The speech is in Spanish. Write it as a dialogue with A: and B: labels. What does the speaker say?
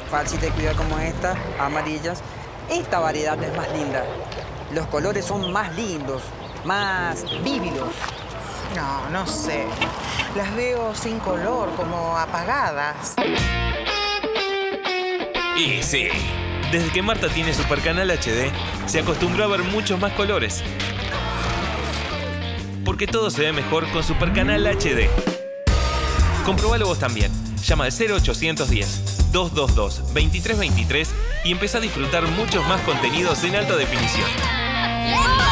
A: falsita de cuidado como esta, amarillas. Esta variedad es más linda. Los colores son más lindos, más vívidos.
B: No, no sé. Las veo sin color, como apagadas.
C: Y sí, desde que Marta tiene Supercanal HD, se acostumbró a ver muchos más colores. Porque todo se ve mejor con Supercanal HD. Comprobalo vos también. Llama al 0810-222-2323 y empezá a disfrutar muchos más contenidos en alta definición.